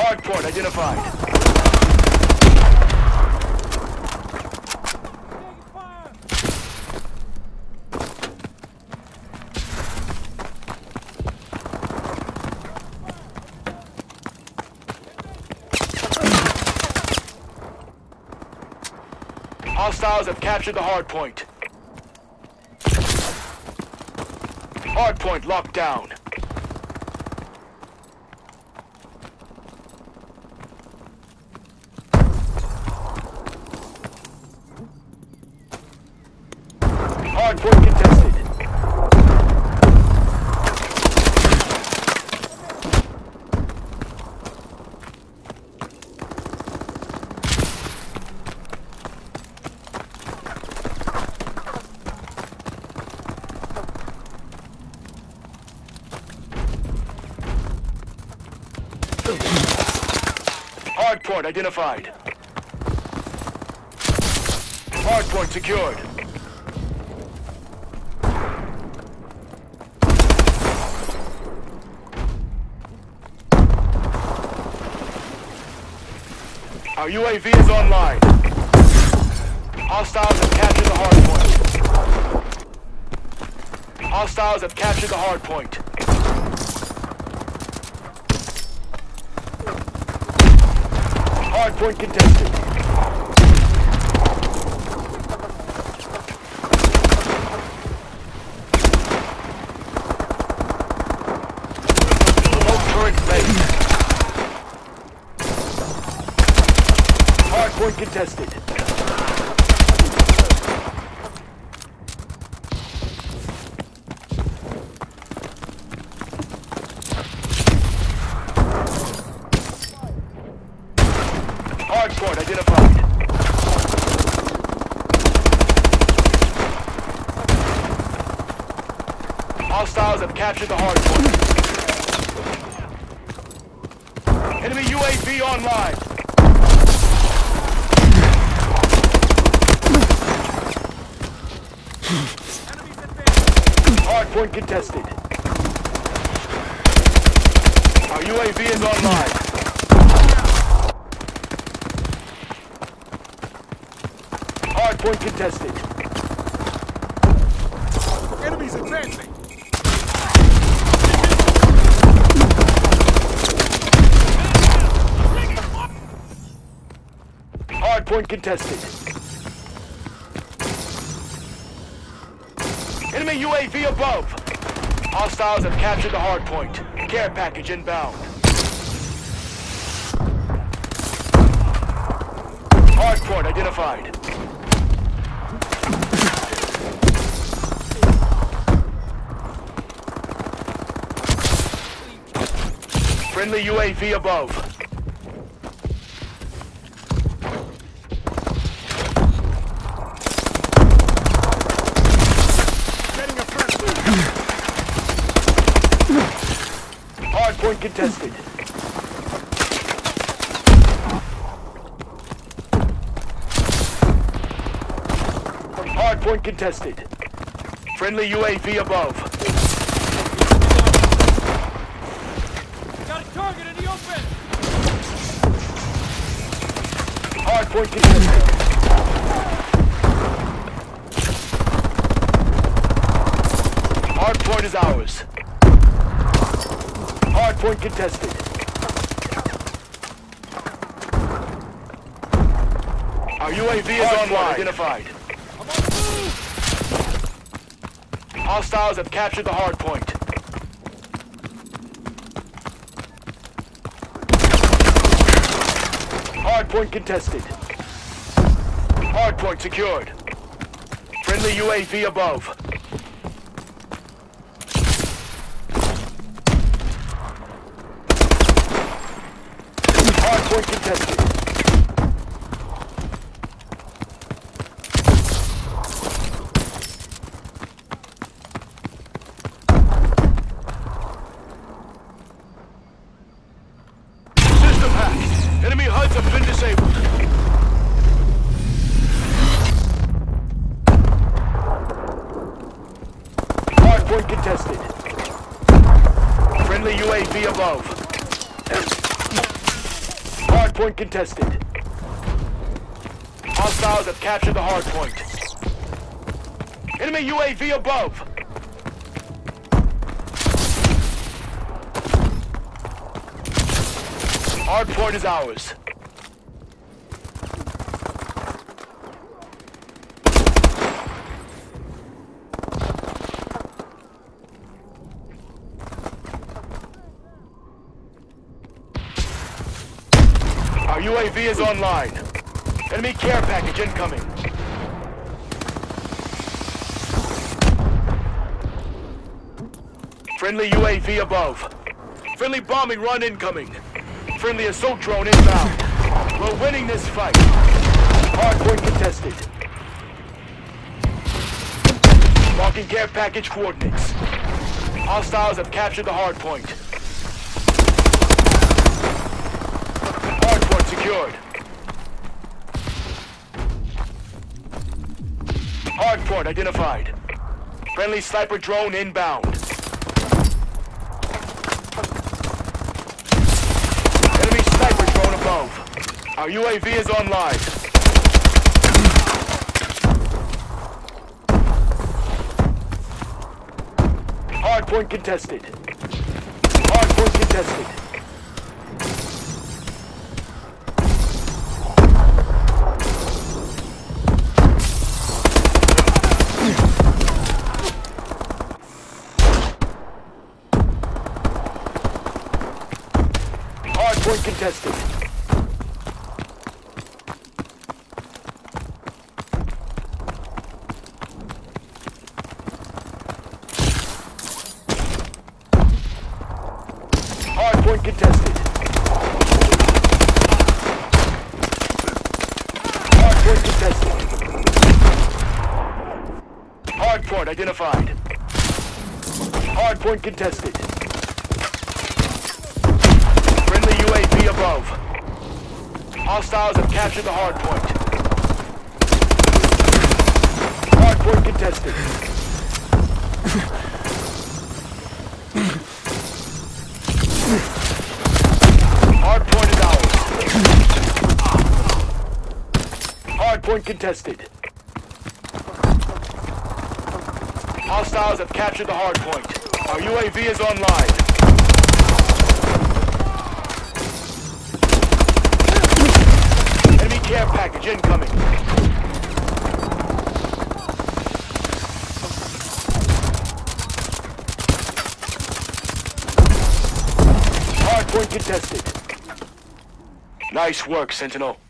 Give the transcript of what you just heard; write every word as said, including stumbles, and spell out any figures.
Hardpoint identified. Hostiles have captured the hard point. Hard point locked down. Hard point contested. Hardpoint identified. Hardpoint secured. Our U A V is online. Hostiles have captured the hardpoint. Hostiles have captured the hardpoint. Hardpoint contested. Remote turret base. Hardpoint contested. Hardpoint identified. Hostiles have captured the hardpoint. Enemy U A V online. Hardpoint contested. Our U A V is online. Hardpoint contested. Enemies advancing. Hardpoint contested. Enemy U A V above. Hostiles have captured the hardpoint. Care package inbound. Hardpoint identified. Friendly U A V above. Getting a front. Hardpoint contested. Hardpoint contested. Friendly U A V above. Got a target in the open. Hardpoint contested. Hardpoint is ours. Hardpoint contested. Our U A V is online. Identified. I'm on the move. Hostiles have captured the hardpoint. Hardpoint contested. Hardpoint secured. Friendly U A V above. Hardpoint contested. System hacked. Enemy H U Ds have been disabled. Hardpoint contested. Friendly U A V above. Hardpoint contested. Hostiles have captured the hardpoint. Enemy U A V above. Hardpoint is ours. Our U A V is online. Enemy care package incoming. Friendly U A V above. Friendly bombing run incoming. Friendly assault drone inbound. We're winning this fight. Hardpoint contested. Marking care package coordinates. Hostiles have captured the hardpoint. Hardpoint secured. Hardpoint identified. Friendly sniper drone inbound. Enemy sniper drone above. Our U A V is online. Hardpoint contested. Hardpoint contested. Hardpoint contested. Hardpoint contested. Hardpoint contested. Hardpoint identified. Hardpoint contested. Friendly U A V above. Hostiles have captured the hardpoint. Hardpoint contested. Hardpoint is ours. Hardpoint contested. Hostiles have captured the hardpoint. Our U A V is online. Enemy care package incoming. Hardpoint contested. Nice work, Sentinel.